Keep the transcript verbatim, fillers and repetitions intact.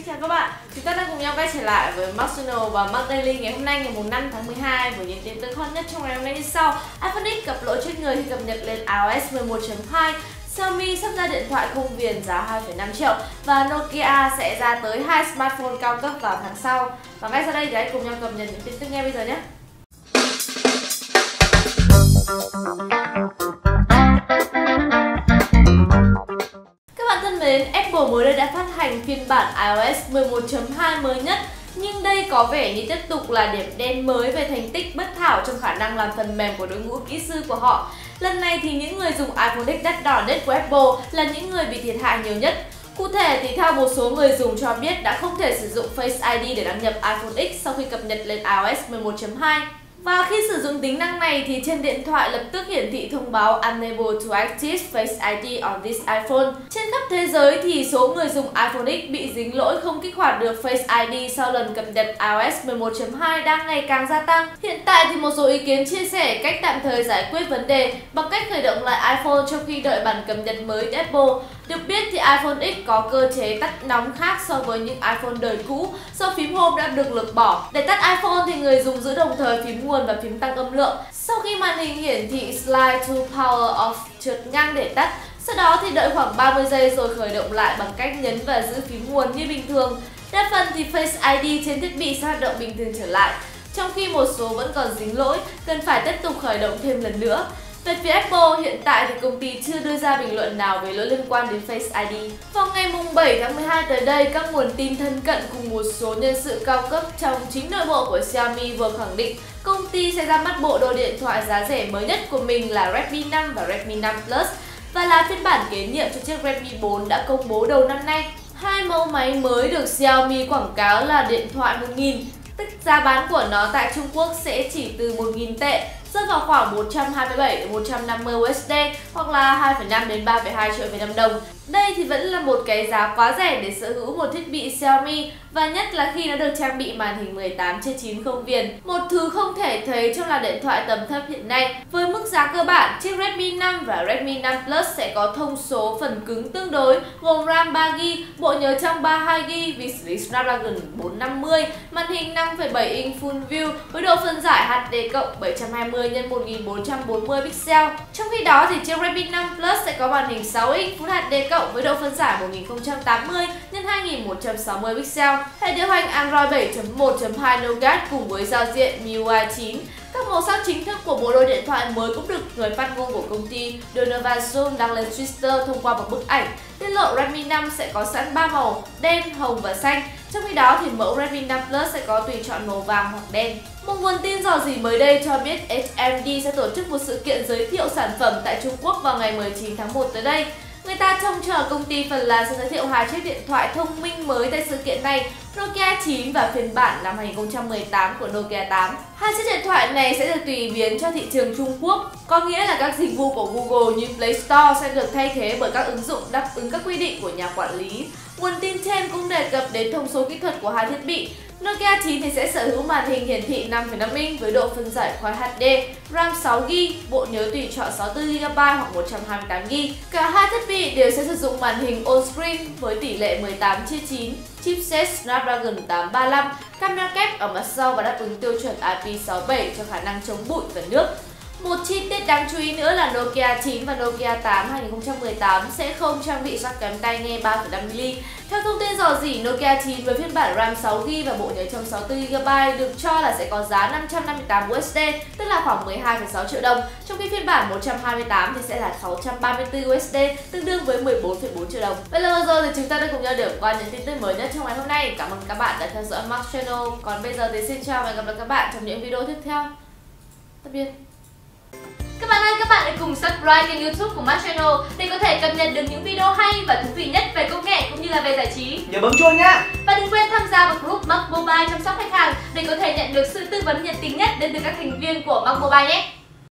Chào các bạn, chúng ta đang cùng nhau quay trở lại với Mac Channel và Mac Daily ngày hôm nay ngày năm tháng mười hai với những tin tức hot nhất trong ngày hôm nay như sau. iPhone X gặp lỗi chết người khi cập nhật lên iOS mười một chấm hai, Xiaomi sắp ra điện thoại không viền giá hai phẩy năm triệu và Nokia sẽ ra tới hai smartphone cao cấp vào tháng sau. Và ngay sau đây thì hãy cùng nhau cập nhật những tin tức ngay bây giờ nhé. Thân mến, Apple mới đây đã phát hành phiên bản iOS mười một chấm hai mới nhất, nhưng đây có vẻ như tiếp tục là điểm đen mới về thành tích bất hảo trong khả năng làm phần mềm của đội ngũ kỹ sư của họ. Lần này thì những người dùng iPhone X đắt đỏ nhất của Apple là những người bị thiệt hại nhiều nhất. Cụ thể thì theo một số người dùng cho biết đã không thể sử dụng Face i đê để đăng nhập iPhone X sau khi cập nhật lên iOS mười một chấm hai. Và khi sử dụng tính năng này thì trên điện thoại lập tức hiển thị thông báo Unable to activate Face i đê on this iPhone. Trên khắp thế giới thì số người dùng iPhone X bị dính lỗi không kích hoạt được Face i đê sau lần cập nhật iOS mười một chấm hai đang ngày càng gia tăng. Hiện tại thì một số ý kiến chia sẻ cách tạm thời giải quyết vấn đề bằng cách khởi động lại iPhone trong khi đợi bản cập nhật mới từ Apple. Được biết thì iPhone X có cơ chế tắt nóng khác so với những iPhone đời cũ do phím Home đã được lược bỏ. Để tắt iPhone thì người dùng giữ đồng thời phím nguồn và phím tăng âm lượng. Sau khi màn hình hiển thị Slide to Power Off trượt ngang để tắt, sau đó thì đợi khoảng ba mươi giây rồi khởi động lại bằng cách nhấn và giữ phím nguồn như bình thường. Đa phần thì Face i đê trên thiết bị sẽ hoạt động bình thường trở lại, trong khi một số vẫn còn dính lỗi, cần phải tiếp tục khởi động thêm lần nữa. Về phía Apple, hiện tại thì công ty chưa đưa ra bình luận nào về lỗi liên quan đến Face i đê. Vào ngày bảy tháng mười hai tới đây, các nguồn tin thân cận cùng một số nhân sự cao cấp trong chính nội bộ của Xiaomi vừa khẳng định công ty sẽ ra mắt bộ đôi điện thoại giá rẻ mới nhất của mình là Redmi năm và Redmi năm Plus và là phiên bản kế nhiệm cho chiếc Redmi bốn đã công bố đầu năm nay. Hai mẫu máy mới được Xiaomi quảng cáo là điện thoại một nghìn, tức giá bán của nó tại Trung Quốc sẽ chỉ từ một nghìn tệ, rơi vào khoảng một trăm hai mươi bảy đến một trăm năm mươi u ét đê hoặc là hai phẩy năm đến ba phẩy hai triệu Việt Nam đồng. Đây thì vẫn là một cái giá quá rẻ để sở hữu một thiết bị Xiaomi, và nhất là khi nó được trang bị màn hình mười tám trên chín không viền, một thứ không thể thấy trong là điện thoại tầm thấp hiện nay. Với mức giá cơ bản, chiếc Redmi năm và Redmi năm Plus sẽ có thông số phần cứng tương đối gồm RAM ba gi ga bai, bộ nhớ trong ba mươi hai gi ga bai vì xử lý Snapdragon bốn năm mươi, màn hình năm phẩy bảy inch Full View với độ phân giải hát đê cộng bảy trăm hai mươi nhân một nghìn bốn trăm bốn mươi pixel. Trong khi đó thì chiếc Redmi năm Plus sẽ có màn hình sáu inch Full hát đê cộng với độ phân giải một nghìn không trăm tám mươi nhân hai nghìn một trăm sáu mươi pixel. Hệ điều hành Android bảy chấm một chấm hai Nougat cùng với giao diện em u i chín. Các màu sắc chính thức của bộ đôi điện thoại mới cũng được người phát ngôn của công ty Donovan Zoom đăng lên Twitter thông qua một bức ảnh tiết lộ Redmi năm sẽ có sẵn ba màu đen, hồng và xanh. Trong khi đó thì mẫu Redmi năm Plus sẽ có tùy chọn màu vàng hoặc đen. Một nguồn tin dò dỉ mới đây cho biết hát em đê sẽ tổ chức một sự kiện giới thiệu sản phẩm tại Trung Quốc vào ngày mười chín tháng một tới đây. Người ta trông chờ công ty phần lan sẽ giới thiệu hai chiếc điện thoại thông minh mới tại sự kiện này, Nokia chín và phiên bản năm hai nghìn không trăm mười tám của Nokia tám. Hai chiếc điện thoại này sẽ được tùy biến cho thị trường Trung Quốc, có nghĩa là các dịch vụ của Google như Play Store sẽ được thay thế bởi các ứng dụng đáp ứng các quy định của nhà quản lý. Nguồn tin trên cũng đề cập đến thông số kỹ thuật của hai thiết bị. Nokia chín thì sẽ sở hữu màn hình hiển thị năm phẩy năm inch với độ phân giải quad hát đê, RAM sáu gi ga bai, bộ nhớ tùy chọn sáu mươi tư gi ga bai hoặc một trăm hai mươi tám gi ga bai. Cả hai thiết bị đều sẽ sử dụng màn hình on-screen với tỷ lệ mười tám chia chín, chipset Snapdragon tám ba lăm, camera kép ở mặt sau và đáp ứng tiêu chuẩn i pê sáu bảy cho khả năng chống bụi và nước. Một chi tiết đáng chú ý nữa là Nokia chín và Nokia tám hai nghìn không trăm mười tám sẽ không trang bị jack kém tai nghe ba phẩy năm mi li. Theo thông tin dò dỉ, Nokia chín với phiên bản RAM sáu gi ga bai và bộ nhớ trong sáu mươi tư gi ga bai được cho là sẽ có giá năm trăm năm mươi tám u ét đê, tức là khoảng mười hai phẩy sáu triệu đồng, trong khi phiên bản một trăm hai mươi tám thì sẽ là sáu trăm ba mươi tư u ét đê, tương đương với mười bốn phẩy bốn triệu đồng. Vậy là vừa rồi thì chúng ta đã cùng nhau điểm qua những tin tức mới nhất trong ngày hôm nay. Cảm ơn các bạn đã theo dõi Mac Channel. Còn bây giờ thì xin chào và hẹn gặp lại các bạn trong những video tiếp theo. Tạm biệt. Các bạn ơi, các bạn hãy cùng subscribe kênh YouTube của Mac Channel để có thể cập nhật được những video hay và thú vị nhất về công nghệ cũng như là về giải trí. Nhớ bấm chuông nhá. Và đừng quên tham gia vào group Mac Mobile chăm sóc khách hàng để có thể nhận được sự tư vấn nhiệt tình nhất đến từ các thành viên của Mac Mobile nhé.